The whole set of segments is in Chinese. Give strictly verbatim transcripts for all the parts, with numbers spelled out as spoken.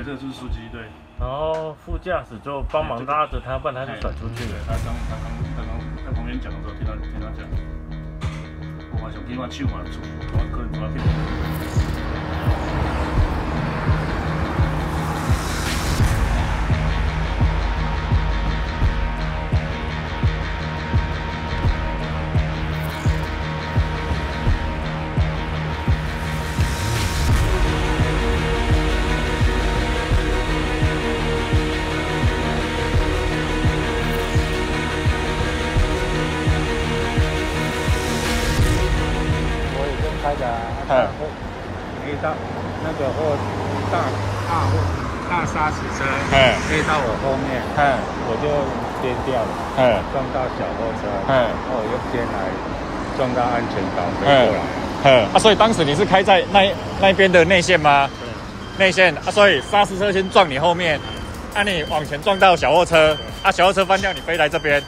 对，这个就是司机对。 然后副驾驶就帮忙拉着他，不然他就甩出去了。 他刚他刚他刚在旁边讲的时候，听他听他讲，我嘛想听我手嘛出，我可能抓去。 开的，嗯，黑到那个货大大货大砂石车，嗯，黑到我后面，嗯，我就颠掉了，嗯，撞到小货车，嗯，然后我又偏来撞到安全岛飞过来， 嗯，啊，所以当时你是开在那那边的内线吗？对，内线啊，所以砂石车先撞你后面，啊，你往前撞到小货车，啊，小货车翻掉，你飞来这边。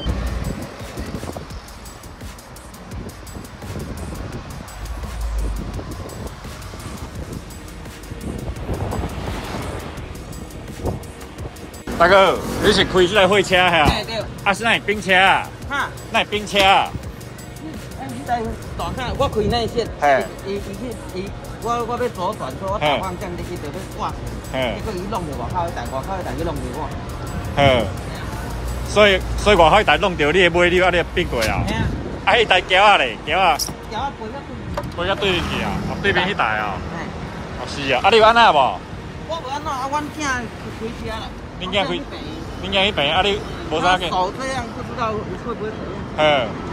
大哥，你是开这台货车哈？ 对对。 啊，是那是冰车啊？ 哈？ 那是冰车啊？ 哎，你台大卡，我开内线。嘿。伊伊去伊，我我要左转，所以我打方向你去就要挂死。嘿。结果伊弄着外口一台，外口一台去弄着我。嘿。 所以所以外口一台弄着你的尾，你啊你变过啊？嘿啊。啊，迄台桥啊咧，桥啊。 桥啊，飞到对。 飞到对面去啊？哦，对面迄台啊？嘿。哦是啊，啊你有安那无？ 我无安怎，啊，阮囝开车啦。 恁囝开，恁囝去病，啊你无啥个？ 手这样不知道会不会怎样？ 嗯。